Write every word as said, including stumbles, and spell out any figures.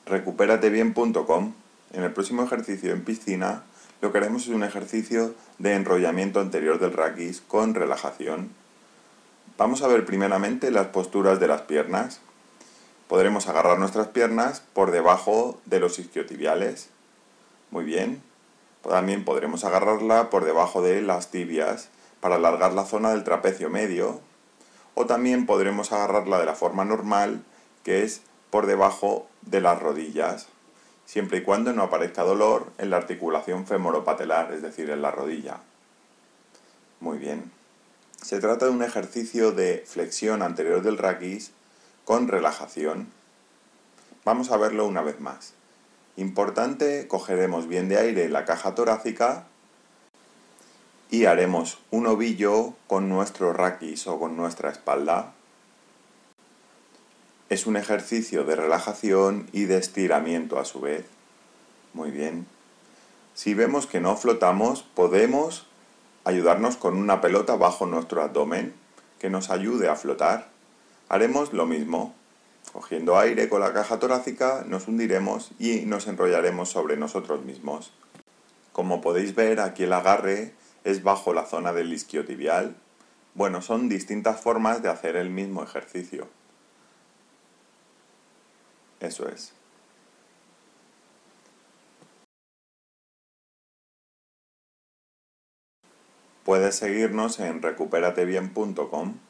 recupérate bien punto com. En el próximo ejercicio en piscina, lo que haremos es un ejercicio de enrollamiento anterior del raquis con relajación. Vamos a ver primeramente las posturas de las piernas. Podremos agarrar nuestras piernas por debajo de los isquiotibiales. Muy bien. También podremos agarrarla por debajo de las tibias para alargar la zona del trapecio medio. O también podremos agarrarla de la forma normal, que es por debajo de las rodillas, siempre y cuando no aparezca dolor en la articulación femoropatelar, es decir, en la rodilla. Muy bien. Se trata de un ejercicio de flexión anterior del raquis con relajación. Vamos a verlo una vez más. Importante, cogeremos bien de aire en la caja torácica y haremos un ovillo con nuestro raquis o con nuestra espalda. Es un ejercicio de relajación y de estiramiento a su vez. Muy bien. Si vemos que no flotamos, podemos ayudarnos con una pelota bajo nuestro abdomen que nos ayude a flotar. Haremos lo mismo. Cogiendo aire con la caja torácica, nos hundiremos y nos enrollaremos sobre nosotros mismos. Como podéis ver, aquí el agarre es bajo la zona del isquiotibial. Bueno, son distintas formas de hacer el mismo ejercicio. Eso es. Puedes seguirnos en recupérate bien punto com.